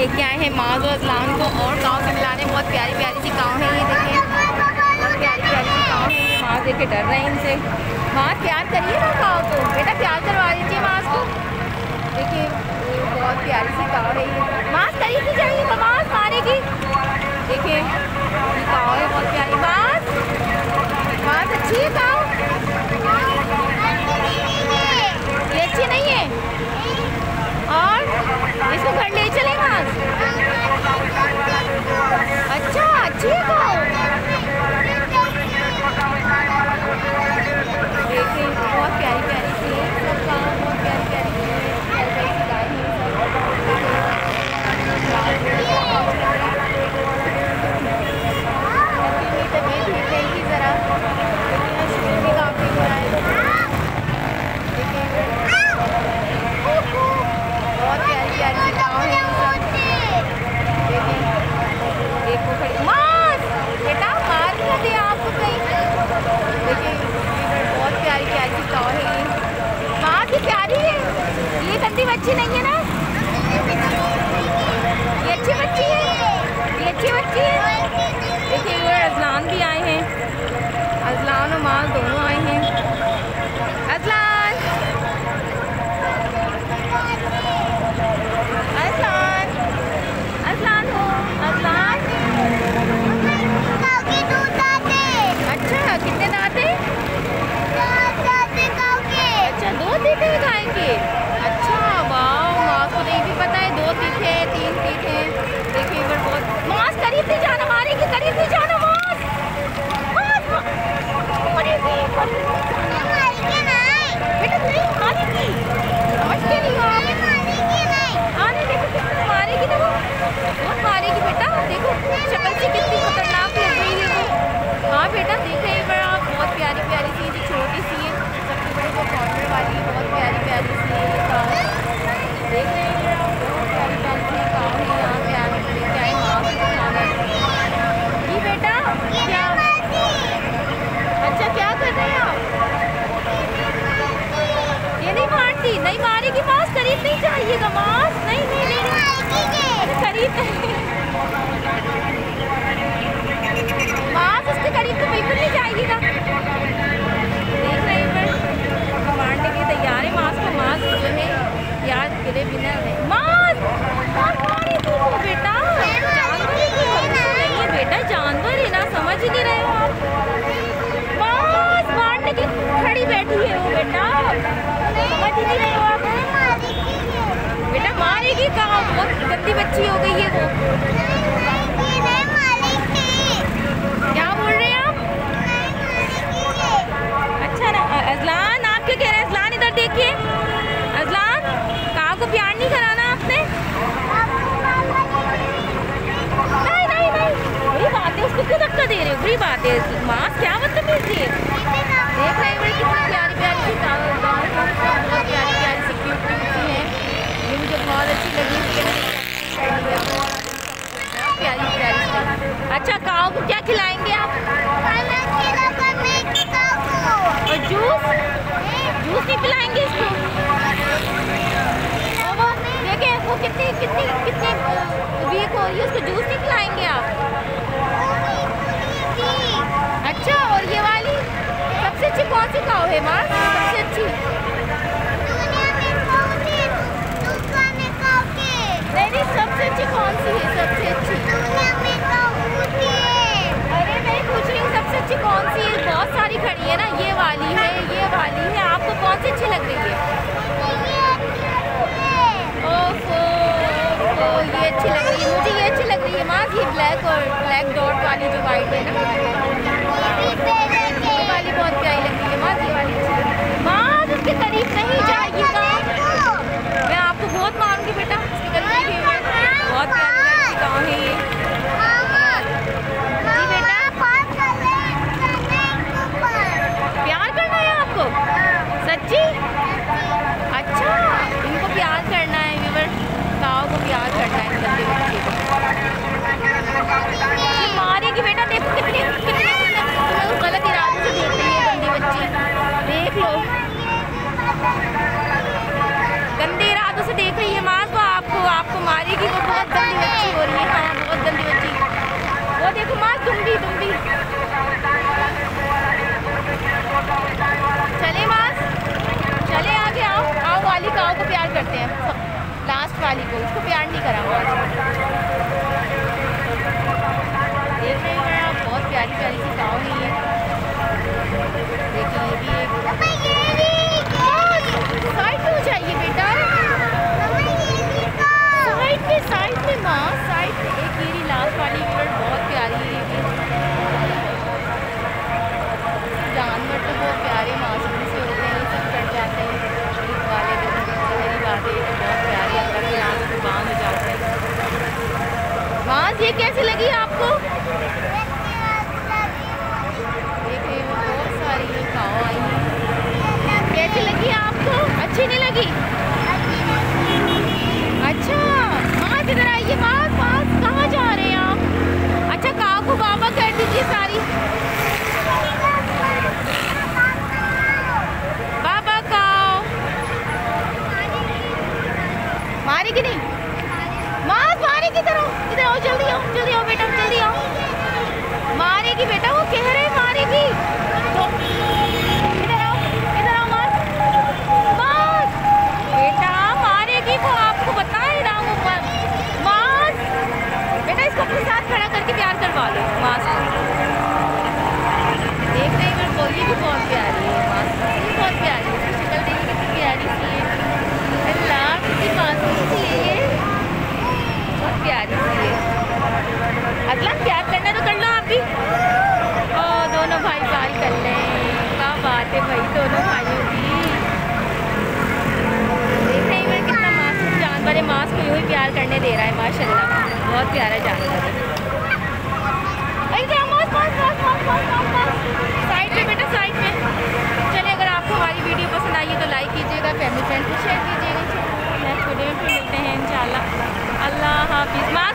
लेके आए हैं माज और अजलान को और गाँव से मिलाने। बहुत प्यारी प्यारी सी गाँव है ये, देखिए बहुत प्यारी प्यारी सी गाँव है ये। माज देख के डर रहे हैं इनसे। माज प्यार करिए ना गाँव को, बेटा प्यार करवा दीजिए माज को। देखिए बहुत प्यारी सी गाँव है ये। माज करीब से जाइए, माज मारेगी। देखिए ये गाँव है बहुत प्यारी। माज अच्छी है गाँव, ये अच्छी नहीं है। और इसको घर ले चले माज। अच्छा अच्छी है गाँव। देखिए बहुत प्यारी प्यारी सी है सब गाँव, बहुत प्यारी प्यारी सी है। गाय है सब। तबीयत ठीक रहेगी ज़रा, शूट भी काफ़ी हो रहा है। देखिए बहुत प्यारी प्यारी सी गाँव है सब। देखिए एक को खड़ी मास बेटा मार कर दिया आपको कहीं। देखिए बहुत प्यारी प्यारी सी गाँव है ये। माँ की प्यारी है ये, गंदी बच्ची नहीं है ना, ये अच्छी बच्ची है, ये अच्छी बच्ची है। देखिए ये अजलान भी आए हैं, अजलान और माल दोनों आए हैं। अजलान अजलान अजलान हो अजलान। अच्छा कितने दांत हैं? अच्छा 2 तीखे हैं गाय के। अच्छा वाह, माँ को नहीं भी पता है 2 तीखे 3 तीखे। देखिए इधर बहुत। मास करीब से जाना, मारेगी करीब से जाना। मास बेटा नहीं मारेगी, समझते नहीं हो आप। आने देखो कितना मारेगी ना, वो बहुत मारेगी बेटा। देखो शक्ल से कितनी खतरनाक लग रही है वो। हाँ बेटा देख रहे हैं आप, बहुत प्यारी प्यारी सी, छोटी सी है सबसे बड़ी वो कॉर्नर वाली, बहुत प्यारी प्यारी सी है ये गाँव। देख रहे हैं आप, बहुत प्यारी प्यारी सी गाँव है। यहाँ पे आने के लिए क्या है माँ को खाना जी बेटा। क्या अच्छा क्या कर रहे हैं आप? ये नहीं मारती, नहीं मारेगी मास, करीब नहीं जाइएगा मास। नहीं नहीं नहीं करीब नहीं मास, उसके करीब तो बिल्कुल नहीं जाइएगा। देख रहे हैं मारने के तैयार है मास को। मास जो है यार गिरे बिना मास मारे तू बेटा। जानवर नहीं है बेटा, जानवर है ना, समझ ही नहीं रहे हो आप। मास मारने की खड़ी बैठी है वो बेटा, समझ ही नहीं रहे हो आप। बेटा मारेगी कहाँ, बहुत गंदी बच्ची हो गई है वो। क्या बोल रहे हैं आप? अच्छा ना अजलान, आप क्या कह रहे हैं? अजलान इधर देखिए, अजलान काऊ को प्यार नहीं कराना आपने? नहीं नहीं नहीं बुरी बात है, उसको क्यों धक्का दे रहे हो? बुरी बात है मास, क्या बदतमीजी है। देख रहे हैं कितनी प्यारी प्यारी सी गाँव, बहुत प्यारी प्यारी सी क्यूट क्यूट सी है। ये मुझे बहुत अच्छी लगी, प्यारी प्यारी सी। अच्छा काऊ को क्या खिलाएंगे आप? और जूस, जूस नहीं पिलाएंगे इसको? और वो देखें वो कितनी कितनी कितनी वीक हो रही है, उसको जूस नहीं खिलाएंगे आप? अच्छा और ये वाली सबसे अच्छी कौन सी काऊ है माँ? सबसे अच्छी नहीं नहीं सबसे अच्छी कौन सी है? सबसे अच्छी अरे मैं पूछ रही हूँ सबसे अच्छी कौन सी है? बहुत सारी खड़ी है ना, ये वाली है, ये वाली है, आपको कौन सी अच्छी लग रही है? ओफो ये अच्छी लग रही है मुझे, ये अच्छी लग रही है माँ। ये ब्लैक और ब्लैक डॉट वाली जो वाइट है ना, ये वाली बहुत प्यारी लग रही है माँ। ये वाली अच्छी माँ, उसके करीब नहीं जाएगी गाँव, मैं आपको बहुत मारूंगी बेटा। उसके करीब नहीं, बहुत प्यारी प्यारी गाँव है ये। जी बेटा प्यार करना है आपको सच्ची? अच्छा इनको प्यार करना है, गाँव को प्यार करना है। मारेगी बेटा, देखो कितनी वाली को, उसको प्यार नहीं करा हुआ। देख रहे हैं आप, बहुत प्यारी प्यारी सी काऊ है ये। देखिए ये भी एक साइड पे हो जाइए बेटा, साइड पे माँ, साइड पे। एक ये लास्ट वाली बहुत प्यारी है ये भी। जानवर तो बहुत प्यारे मासूम से होते हैं, सब चढ़ जाते हैं ईद वाले दिन। मेरी बात है, तो बहुत प्यारे अल्लाह के यहाँ पे बांध हो जाते हैं। माँ ये कैसी लगी आपको? देखिए वो बहुत सारी ये काऊ आई हैं, कैसी लगी आपको? अच्छी नहीं लगी? अच्छा माँ इधर आइए, पास पास कहाँ जा रहे हैं आप? अच्छा काऊ को बाबा कर दीजिए सारी। बाबा काऊ मारेगी नहीं? माँ मारेगी, इधर आओ, इधर आओ, जल्दी आओ, जल्दी आओ बेटा, जल्दी आओ। मारेगी बेटा, वो कह रहे मारेगी। तो इधर आओ, इधर आओ, मार मार बेटा, मारेगी वो, आपको बता ही रहा हूँ। मार बेटा, इसको अपने साथ खड़ा करके प्यार करवा लो माँ से। देख रहे हैं वो, ये भी बहुत प्यारी है माँ, ये बहुत प्यारी है, उसकी शक्ल देखिए कितनी प्यारी सी है। अल्लाह कितनी मासूम सी है ये, बहुत प्यारी सी है। अगला प्यार करना तो कर लो आप भी। ओ दोनों भाई प्यार कर लें, क्या बात है भाई दोनों भाइयों की। देख रहे हैं कितना मासूम जानवर है, माँ को यूँ ही प्यार करने दे रहा है माशाल्लाह, बहुत प्यारा जानवर है। साइड पे बेटा, साइड पे। चलिए अगर आपको हमारी वीडियो पसंद आई है तो लाइक कीजिएगा, फैमिली फ्रेंड को शेयर कीजिएगा। नेक्स्ट वीडियो में फिर मिलते हैं इंशाल्लाह। अल्लाह हाफिज़।